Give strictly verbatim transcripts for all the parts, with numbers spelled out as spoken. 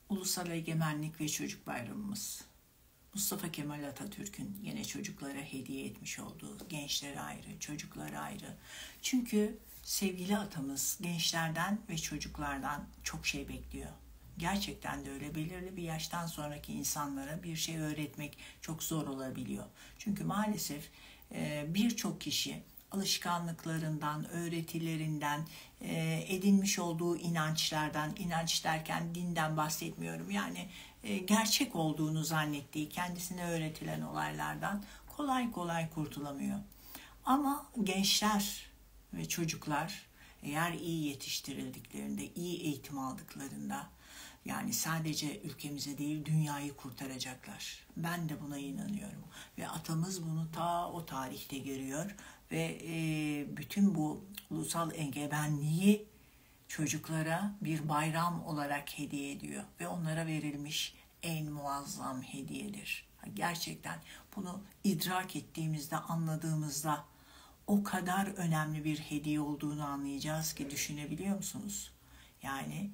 Ulusal Egemenlik ve Çocuk Bayramımız. Mustafa Kemal Atatürk'ün yine çocuklara hediye etmiş olduğu, gençlere ayrı, çocuklara ayrı. Çünkü sevgili atamız gençlerden ve çocuklardan çok şey bekliyor. Gerçekten de öyle. Belirli bir yaştan sonraki insanlara bir şey öğretmek çok zor olabiliyor. Çünkü maalesef birçok kişi alışkanlıklarından, öğretilerinden, edinmiş olduğu inançlardan, inanç derken dinden bahsetmiyorum. Yani gerçek olduğunu zannettiği, kendisine öğretilen olaylardan kolay kolay kurtulamıyor. Ama gençler ve çocuklar eğer iyi yetiştirildiklerinde, iyi eğitim aldıklarında, yani sadece ülkemize değil dünyayı kurtaracaklar. Ben de buna inanıyorum. Ve atamız bunu ta o tarihte görüyor. Ve e, bütün bu ulusal egemenliği çocuklara bir bayram olarak hediye ediyor. Ve onlara verilmiş en muazzam hediyedir. Gerçekten bunu idrak ettiğimizde, anladığımızda o kadar önemli bir hediye olduğunu anlayacağız ki, düşünebiliyor musunuz? Yani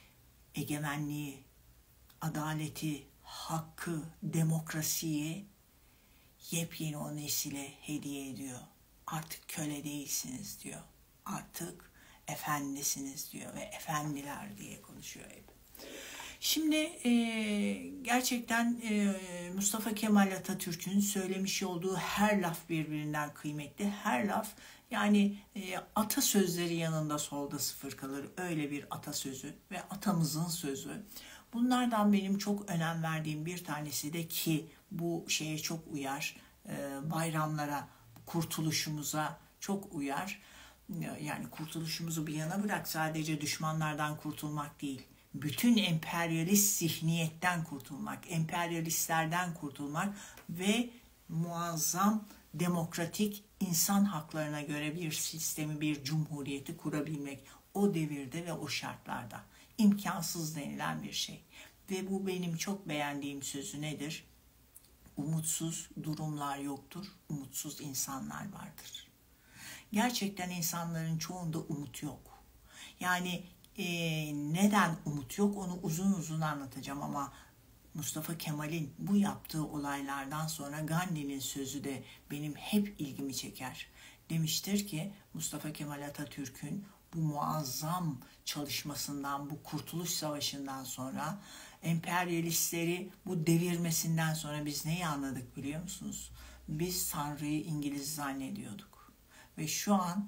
egemenliği, adaleti, hakkı, demokrasiyi yepyeni o nesile hediye ediyor. Artık köle değilsiniz diyor. Artık efendisiniz diyor ve efendiler diye konuşuyor hep. Şimdi e, gerçekten e, Mustafa Kemal Atatürk'ün söylemiş olduğu her laf birbirinden kıymetli. Her laf yani e, atasözleri yanında solda sıfır kalır. Öyle bir atasözü ve atamızın sözü. Bunlardan benim çok önem verdiğim bir tanesi de, ki bu şeye çok uyar, e, bayramlara, kurtuluşumuza çok uyar. Yani kurtuluşumuzu bir yana bırak, sadece düşmanlardan kurtulmak değil, bütün emperyalist zihniyetten kurtulmak, emperyalistlerden kurtulmak ve muazzam demokratik insan haklarına göre bir sistemi, bir cumhuriyeti kurabilmek o devirde ve o şartlarda imkansız denilen bir şey. Ve bu benim çok beğendiğim sözü nedir? Umutsuz durumlar yoktur, umutsuz insanlar vardır. Gerçekten insanların çoğunda umut yok. Yani e, neden umut yok onu uzun uzun anlatacağım, ama Mustafa Kemal'in bu yaptığı olaylardan sonra Gandhi'nin sözü de benim hep ilgimi çeker. Demiştir ki Mustafa Kemal Atatürk'ün bu muazzam çalışmasından, bu Kurtuluş Savaşı'ndan sonra, emperyalistleri bu devirmesinden sonra biz neyi anladık biliyor musunuz? Biz Tanrı'yı İngiliz zannediyorduk. Ve şu an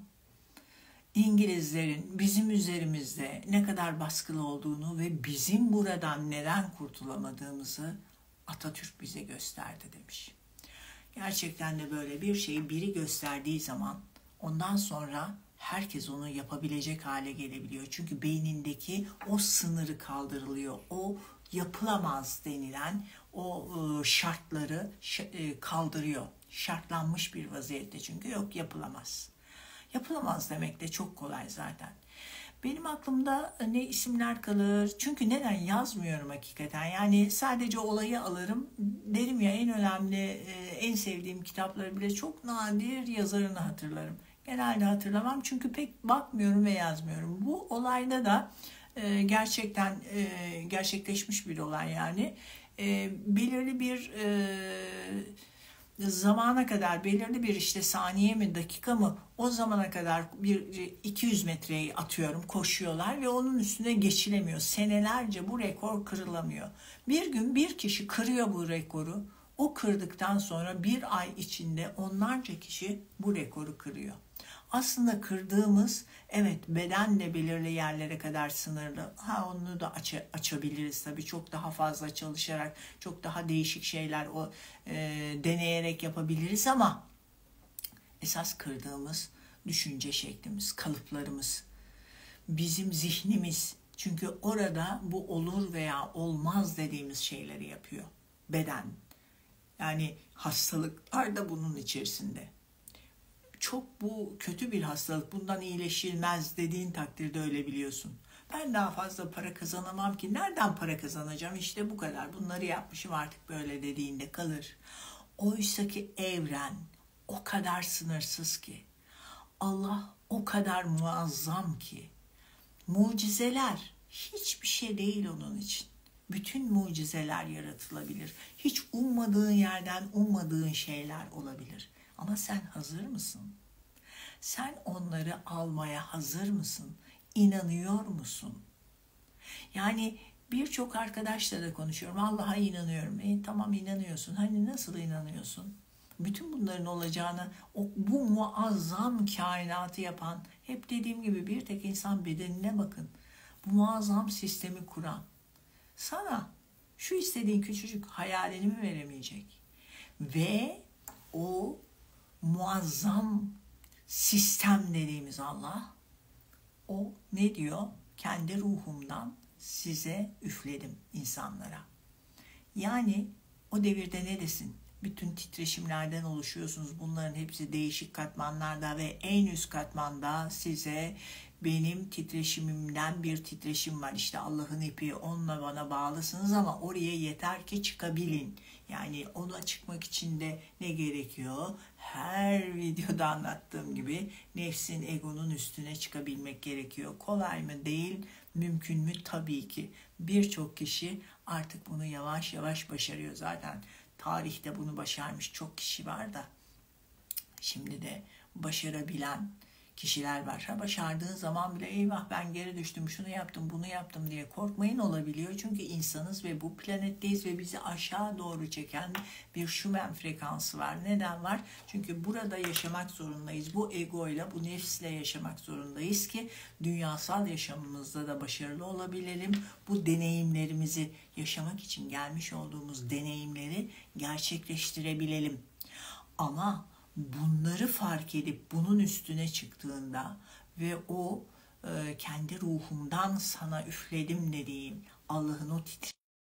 İngilizlerin bizim üzerimizde ne kadar baskılı olduğunu ve bizim buradan neden kurtulamadığımızı Atatürk bize gösterdi demiş. Gerçekten de böyle bir şeyi biri gösterdiği zaman ondan sonra herkes onu yapabilecek hale gelebiliyor. Çünkü beynindeki o sınırı kaldırılıyor. O yapılamaz denilen o şartları kaldırıyor. Şartlanmış bir vaziyette, çünkü yok, yapılamaz. Yapılamaz demek de çok kolay zaten. Benim aklımda ne isimler kalır? Çünkü neden yazmıyorum hakikaten? Yani sadece olayı alırım. Derim ya, en önemli, en sevdiğim kitapları bile çok nadir yazarını hatırlarım. Genelde hatırlamam çünkü pek bakmıyorum ve yazmıyorum. Bu olayda da gerçekten gerçekleşmiş bir olay yani. Belirli bir zamana kadar, belirli bir işte saniye mi dakika mı, o zamana kadar bir iki yüz metreyi atıyorum koşuyorlar ve onun üstüne geçilemiyor. Senelerce bu rekor kırılamıyor. Bir gün bir kişi kırıyor bu rekoru. O kırdıktan sonra bir ay içinde onlarca kişi bu rekoru kırıyor. Aslında kırdığımız, evet, bedenle belirli yerlere kadar sınırlı. Ha, onu da aç açabiliriz tabii. Çok daha fazla çalışarak, çok daha değişik şeyler o e, deneyerek yapabiliriz, ama esas kırdığımız düşünce şeklimiz, kalıplarımız, bizim zihnimiz. Çünkü orada bu olur veya olmaz dediğimiz şeyleri yapıyor beden. Yani hastalıklar da bunun içerisinde. Çok bu kötü bir hastalık, bundan iyileşilmez dediğin takdirde öyle biliyorsun. Ben daha fazla para kazanamam ki, nereden para kazanacağım, işte bu kadar, bunları yapmışım artık böyle dediğinde kalır. Oysa ki evren o kadar sınırsız ki, Allah o kadar muazzam ki, mucizeler hiçbir şey değil onun için. bütün mucizeler yaratılabilir. Hiç ummadığın yerden ummadığın şeyler olabilir. Ama sen hazır mısın? Sen onları almaya hazır mısın? İnanıyor musun? Yani birçok arkadaşla da konuşuyorum. Allah'a inanıyorum. E, tamam inanıyorsun. Hani nasıl inanıyorsun? Bütün bunların olacağını, o, bu muazzam kainatı yapan, hep dediğim gibi bir tek insan bedenine bakın. Bu muazzam sistemi kuran, sana şu istediğin küçücük hayalini mi veremeyecek? Ve o muazzam sistem dediğimiz Allah, o ne diyor? Kendi ruhumdan size üfledim insanlara. Yani o devirde ne desin? Bütün titreşimlerden oluşuyorsunuz. Bunların hepsi değişik katmanlarda ve en üst katmanda size benim titreşimimden bir titreşim var. İşte Allah'ın ipi, onunla bana bağlısınız ama oraya yeter ki çıkabilin. Yani ona çıkmak için de ne gerekiyor? Her videoda anlattığım gibi nefsin, egonun üstüne çıkabilmek gerekiyor. Kolay mı? Değil. Mümkün mü? Tabii ki. Birçok kişi artık bunu yavaş yavaş başarıyor. Zaten tarihte bunu başarmış çok kişi var da şimdi de başarabilen kişiler var. Ha, başardığın zaman bile eyvah ben geri düştüm, şunu yaptım, bunu yaptım diye korkmayın, olabiliyor. Çünkü insanız ve bu planetteyiz ve bizi aşağı doğru çeken bir Schumann frekansı var. Neden var? Çünkü burada yaşamak zorundayız. Bu egoyla, bu nefsle yaşamak zorundayız ki dünyasal yaşamımızda da başarılı olabilelim. Bu deneyimlerimizi yaşamak için gelmiş olduğumuz deneyimleri gerçekleştirebilelim. Ama bunları fark edip bunun üstüne çıktığında ve o e, kendi ruhumdan sana üfledim dediğim Allah'ın o titre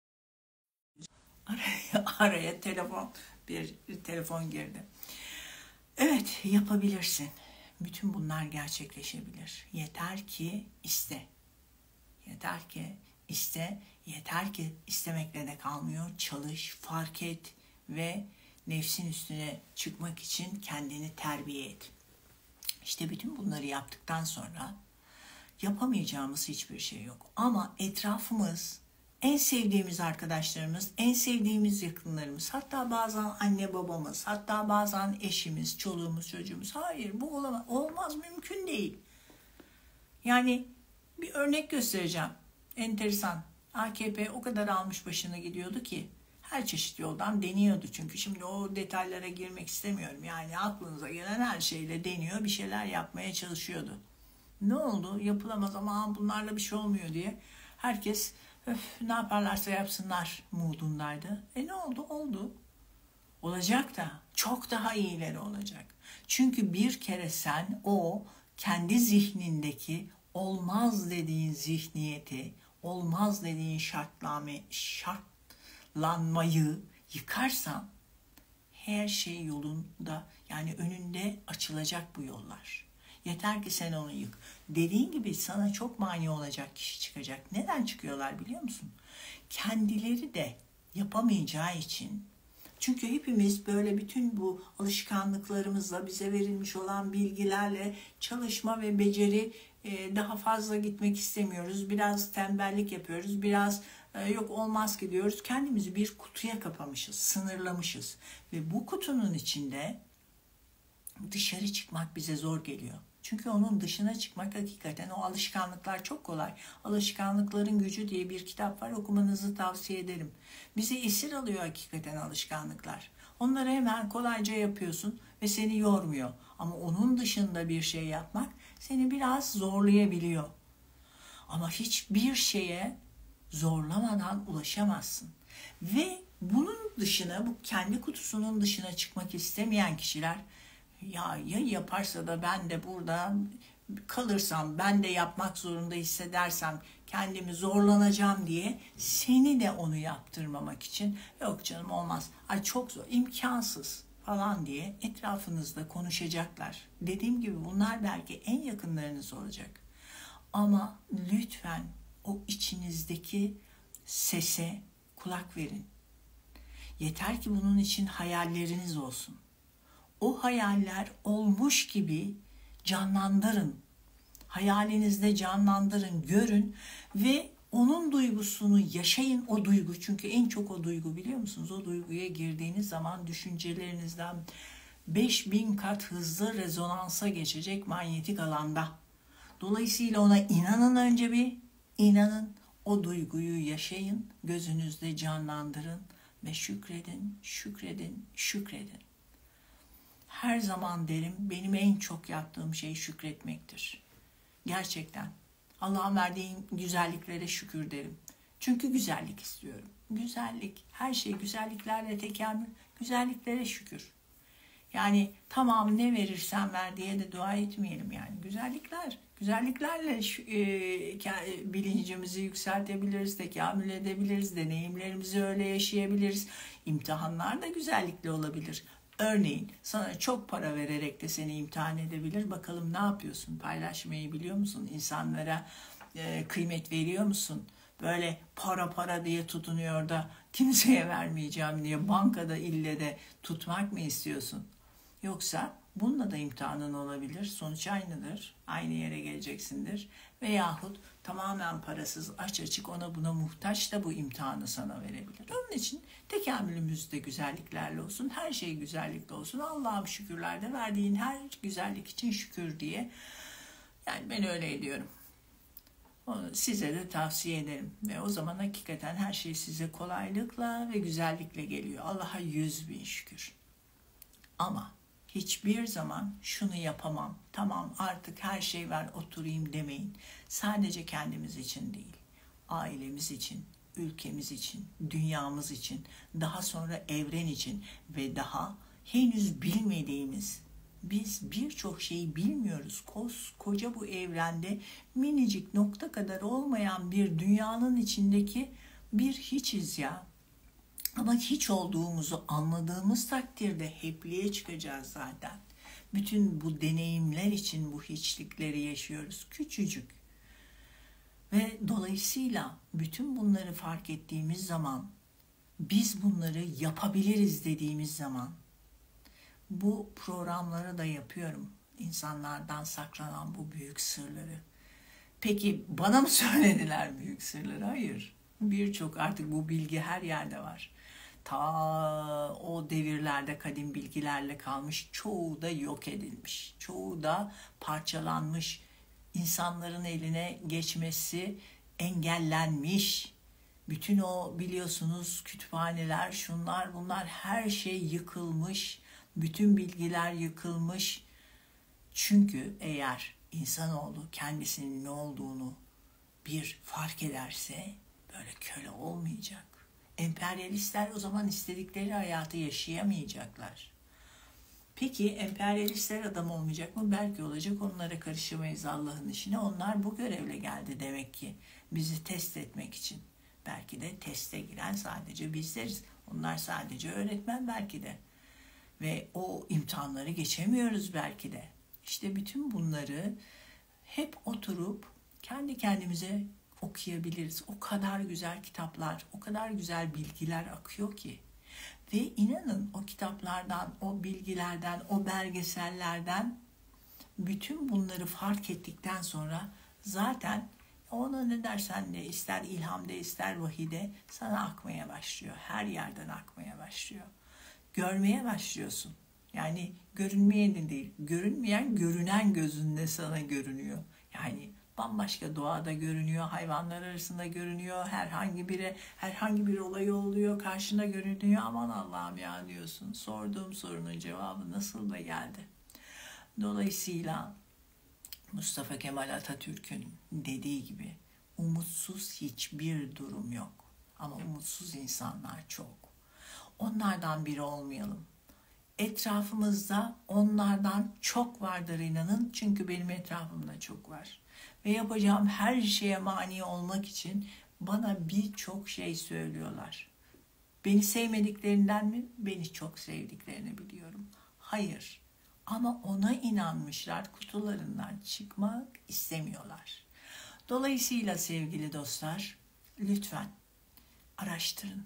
araya, araya telefon bir, bir telefon girdi. Evet, yapabilirsin. Bütün bunlar gerçekleşebilir. Yeter ki iste. Yeter ki iste. Yeter ki istemekle de kalmıyor. Çalış, fark et ve nefsin üstüne çıkmak için kendini terbiye et. İşte bütün bunları yaptıktan sonra yapamayacağımız hiçbir şey yok. Ama etrafımız, en sevdiğimiz arkadaşlarımız, en sevdiğimiz yakınlarımız, hatta bazen anne babamız, hatta bazen eşimiz, çoluğumuz, çocuğumuz, hayır bu olamaz, olmaz, mümkün değil. Yani bir örnek göstereceğim. Enteresan. A K P o kadar almış başına gidiyordu ki her çeşit yoldan deniyordu. Çünkü şimdi o detaylara girmek istemiyorum. Yani aklınıza gelen her şeyle deniyor, bir şeyler yapmaya çalışıyordu. Ne oldu? Yapılamaz ama bunlarla bir şey olmuyor diye. Herkes öf, ne yaparlarsa yapsınlar modundaydı. E ne oldu? Oldu. Olacak da çok daha iyileri olacak. Çünkü bir kere sen o kendi zihnindeki olmaz dediğin zihniyeti, olmaz dediğin şartlame, şartlanmayı yıkarsan her şey yolunda, yani önünde açılacak bu yollar. Yeter ki sen onu yık. Dediğin gibi sana çok mani olacak kişi çıkacak. Neden çıkıyorlar biliyor musun? Kendileri de yapamayacağı için. Çünkü hepimiz böyle bütün bu alışkanlıklarımızla, bize verilmiş olan bilgilerle çalışma ve beceri daha fazla gitmek istemiyoruz. Biraz tembellik yapıyoruz. Biraz yok olmaz ki diyoruz. Kendimizi bir kutuya kapamışız, sınırlamışız. Ve bu kutunun içinde dışarı çıkmak bize zor geliyor. Çünkü onun dışına çıkmak hakikaten, o alışkanlıklar çok kolay. Alışkanlıkların Gücü diye bir kitap var, okumanızı tavsiye ederim. Bizi esir alıyor hakikaten alışkanlıklar. Onları hemen kolayca yapıyorsun ve seni yormuyor. Ama onun dışında bir şey yapmak seni biraz zorlayabiliyor. Ama hiçbir şeye zorlamadan ulaşamazsın. Ve bunun dışına, bu kendi kutusunun dışına çıkmak istemeyen kişiler, ya ya yaparsa da ben de burada kalırsam, ben de yapmak zorunda hissedersem kendimi zorlanacağım diye seni de onu yaptırmamak için yok canım olmaz, ay çok zor, imkansız falan diye etrafınızda konuşacaklar. Dediğim gibi bunlar belki en yakınlarınız olacak. Ama lütfen o içinizdeki sese kulak verin. Yeter ki bunun için hayalleriniz olsun. O hayaller olmuş gibi canlandırın. Hayalinizde canlandırın, görün ve Onun duygusunu yaşayın, o duygu. Çünkü en çok o duygu, biliyor musunuz? O duyguya girdiğiniz zaman düşüncelerinizden beş bin kat hızlı rezonansa geçecek manyetik alanda. Dolayısıyla ona inanın, önce bir inanın. O duyguyu yaşayın, gözünüzde canlandırın ve şükredin, şükredin, şükredin. Her zaman derim, benim en çok yaptığım şey şükretmektir. Gerçekten. Allah'ın verdiği güzelliklere şükür derim. Çünkü güzellik istiyorum. Güzellik, her şey güzelliklerle tekamül, güzelliklere şükür. Yani tamam, ne verirsen ver diye de dua etmeyelim yani. Güzellikler, güzelliklerle e, bilincimizi yükseltebiliriz, tekamül edebiliriz, deneyimlerimizi öyle yaşayabiliriz. İmtihanlar da güzellikle olabilir. Örneğin sana çok para vererek de seni imtihan edebilir. Bakalım ne yapıyorsun? Paylaşmayı biliyor musun? İnsanlara e, kıymet veriyor musun? Böyle para para diye tutunuyor da kimseye vermeyeceğim diye bankada ille de tutmak mı istiyorsun? Yoksa bununla da imtihanın olabilir. Sonuç aynıdır. Aynı yere geleceksindir. Veyahut tamamen parasız, aç açık, ona buna muhtaç da bu imtihanı sana verebilir. Onun için tekamülümüz de güzelliklerle olsun. Her şey güzellikle olsun. Allah'ım şükürlerde verdiğin her güzellik için şükür diye. Yani ben öyle ediyorum. Onu size de tavsiye ederim. Ve o zaman hakikaten her şey size kolaylıkla ve güzellikle geliyor. Allah'a yüz bin şükür. Ama hiçbir zaman şunu yapamam, tamam artık her şey var oturayım demeyin. Sadece kendimiz için değil, ailemiz için, ülkemiz için, dünyamız için, daha sonra evren için ve daha henüz bilmediğimiz, biz birçok şeyi bilmiyoruz. Koskoca bu evrende minicik nokta kadar olmayan bir dünyanın içindeki bir hiçiz ya. Ama hiç olduğumuzu anladığımız takdirde hepliğe çıkacağız zaten. Bütün bu deneyimler için bu hiçlikleri yaşıyoruz. Küçücük. Ve dolayısıyla bütün bunları fark ettiğimiz zaman, biz bunları yapabiliriz dediğimiz zaman, bu programları da yapıyorum. İnsanlardan saklanan bu büyük sırları. Peki bana mı söylediler büyük sırları? Hayır. Birçok artık bu bilgi her yerde var. Ta o devirlerde kadim bilgilerle kalmış, çoğu da yok edilmiş. Çoğu da parçalanmış. İnsanların eline geçmesi engellenmiş. Bütün o biliyorsunuz kütüphaneler, şunlar bunlar, her şey yıkılmış. Bütün bilgiler yıkılmış. Çünkü eğer insanoğlu kendisinin ne olduğunu bir fark ederse böyle köle olmayacak. Emperyalistler o zaman istedikleri hayatı yaşayamayacaklar. Peki emperyalistler adam olmayacak mı? Belki olacak. Onlara karışamayız Allah'ın işine. Onlar bu görevle geldi demek ki. Bizi test etmek için. Belki de teste giren sadece bizleriz. Onlar sadece öğretmen belki de. Ve o imtihanları geçemiyoruz belki de. İşte bütün bunları hep oturup kendi kendimize okuyabiliriz. O kadar güzel kitaplar, o kadar güzel bilgiler akıyor ki. Ve inanın o kitaplardan, o bilgilerden, o belgesellerden bütün bunları fark ettikten sonra zaten ona ne dersen de, ister ilhamda ister vahide, sana akmaya başlıyor. Her yerden akmaya başlıyor. Görmeye başlıyorsun. Yani görünmeyen değil, görünmeyen görünen gözünde sana görünüyor. Yani bambaşka doğada görünüyor, hayvanlar arasında görünüyor, herhangi biri, herhangi bir olay oluyor, karşına görünüyor. Aman Allah'ım ya diyorsun. Sorduğum sorunun cevabı nasıl da geldi. Dolayısıyla Mustafa Kemal Atatürk'ün dediği gibi umutsuz hiçbir durum yok. Ama umutsuz insanlar çok. Onlardan biri olmayalım. Etrafımızda onlardan çok vardır inanın. Çünkü benim etrafımda çok var. Ve yapacağım her şeye mani olmak için bana birçok şey söylüyorlar. Beni sevmediklerinden mi? Beni çok sevdiklerini biliyorum. Hayır. Ama ona inanmışlar, kutularından çıkmak istemiyorlar. Dolayısıyla sevgili dostlar, lütfen araştırın.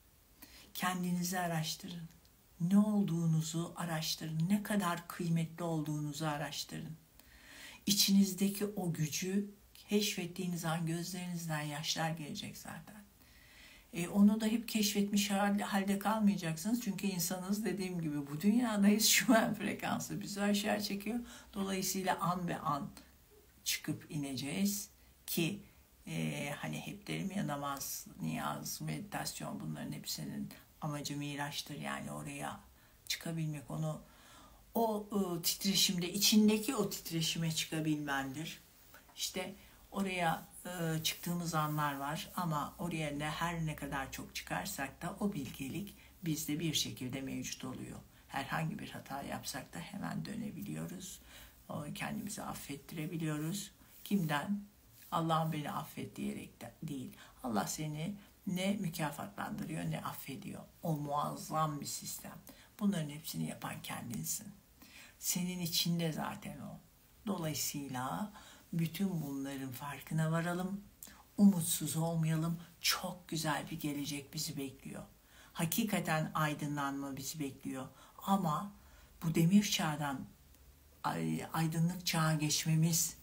Kendinizi araştırın. Ne olduğunuzu araştırın. Ne kadar kıymetli olduğunuzu araştırın. İçinizdeki o gücü Keşfettiğiniz an gözlerinizden yaşlar gelecek zaten. E, onu da hep keşfetmiş halde kalmayacaksınız. Çünkü insanız, dediğim gibi bu dünyadayız. Şu an frekansı bizi aşağı çekiyor. Dolayısıyla an be an çıkıp ineceğiz ki e, hani hep derim ya, namaz, niyaz, meditasyon, bunların hepsinin amacı Miraç'tır. Yani oraya çıkabilmek, onu o e, titreşimde, içindeki o titreşime çıkabilmendir. İşte oraya e, çıktığımız anlar var ama oraya ne her ne kadar çok çıkarsak da o bilgelik bizde bir şekilde mevcut oluyor. Herhangi bir hata yapsak da hemen dönebiliyoruz. O, kendimizi affettirebiliyoruz. Kimden? Allah'ım beni affet diyerek de değil. Allah seni ne mükafatlandırıyor ne affediyor. O muazzam bir sistem. Bunların hepsini yapan kendinsin. Senin içinde zaten o. Dolayısıyla bütün bunların farkına varalım. Umutsuz olmayalım. Çok güzel bir gelecek bizi bekliyor. Hakikaten aydınlanma bizi bekliyor. Ama bu demir çağdan aydınlık çağa geçmemiz,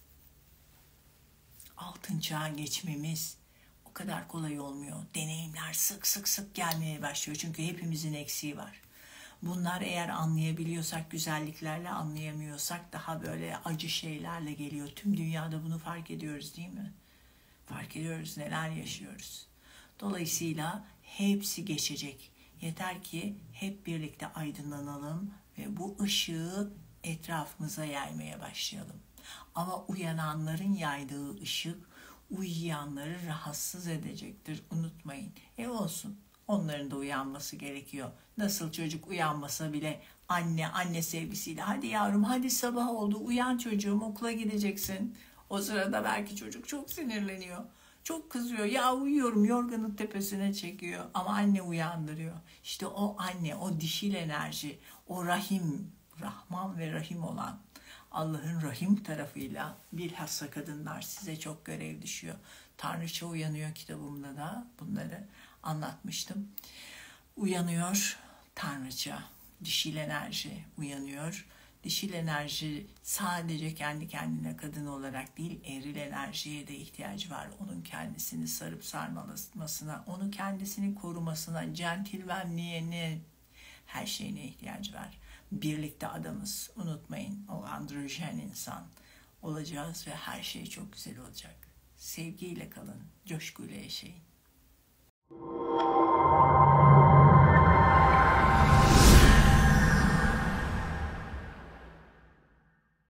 altın çağa geçmemiz o kadar kolay olmuyor. Deneyimler sık sık sık gelmeye başlıyor. Çünkü hepimizin eksiği var. Bunlar eğer anlayabiliyorsak, güzelliklerle anlayamıyorsak daha böyle acı şeylerle geliyor. Tüm dünyada bunu fark ediyoruz değil mi? Fark ediyoruz, neler yaşıyoruz. Dolayısıyla hepsi geçecek. Yeter ki hep birlikte aydınlanalım ve bu ışığı etrafımıza yaymaya başlayalım. Ama uyananların yaydığı ışık uyuyanları rahatsız edecektir. Unutmayın. E olsun. Onların da uyanması gerekiyor. Nasıl çocuk uyanmasa bile anne, anne sevgisiyle hadi yavrum, hadi sabah oldu, uyan çocuğum, okula gideceksin. O sırada belki çocuk çok sinirleniyor. Çok kızıyor. Ya uyuyorum, yorganın tepesine çekiyor. Ama anne uyandırıyor. İşte o anne, o dişil enerji, o rahim, Rahman ve Rahim olan Allah'ın rahim tarafıyla, bilhassa kadınlar, size çok görev düşüyor. Tanrıça uyanıyor kitabımda da bunları anlatmıştım. Uyanıyor Tanrıça, dişil enerji uyanıyor. Dişil enerji sadece kendi kendine kadın olarak değil, eril enerjiye de ihtiyacı var. Onun kendisini sarıp sarmalamasına, onu kendisini korumasına, centilmenliğine, her şeyine ihtiyacı var. Birlikte adamız. Unutmayın, o androjen insan olacağız ve her şey çok güzel olacak. Sevgiyle kalın, coşkuyla yaşayın.